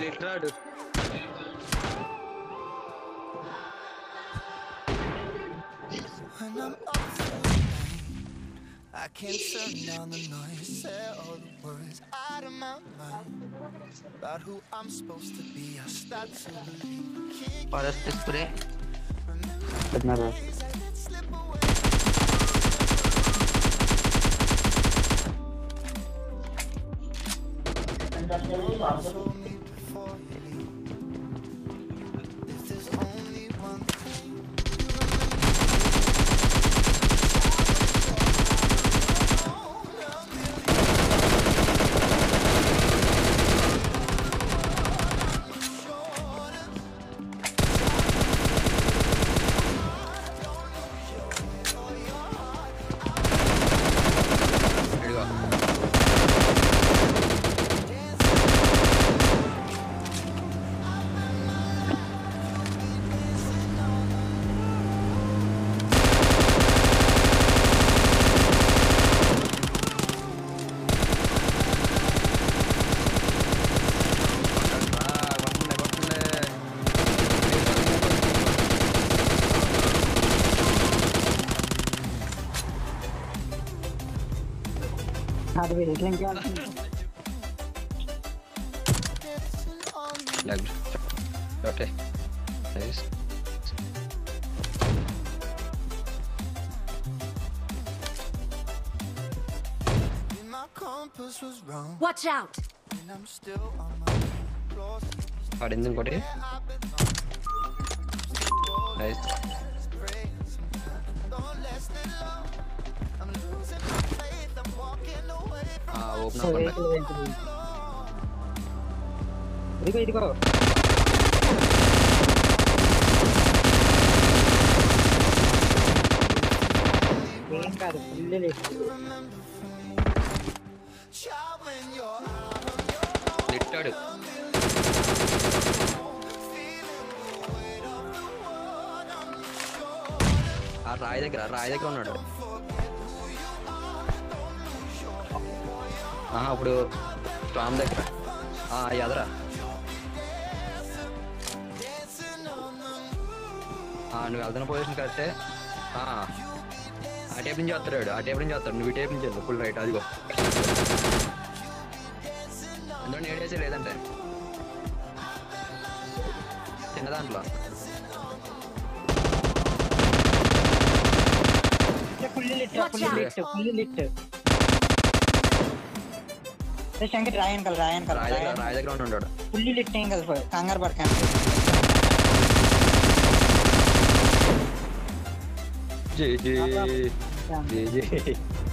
ఎట్లాడు I can't turn down the noise, say all the words out of my mind about who I'm supposed to be. I start to believe. Forest spray. Okay. Nice. Watch out! Adindin kote. Nice. Open up. ఇదిగో ఏం కాదు full లిట్టాడు ఆ రాయి దగ్గర ఉన్నాడు. ఇప్పుడు storm దగ్గర ఎదరా నువ్వు వెళ్తున్న పొజిషన్ కరెక్టే. ఆ టైప్ నుంచి వస్తాడు, నువ్వు ఈ టైప్ నుంచి వెళ్ళు ఫుల్ రైట్. అదిగో అందులో నేడేసే లేదంటే చిన్న దాంట్లో శంకర్ రాయన్ రాయి దగ్గర ఉన్నాడు. ఫుల్లీ లిట్ ఏం కదా కంగారు పడకండి. జై జై జై జై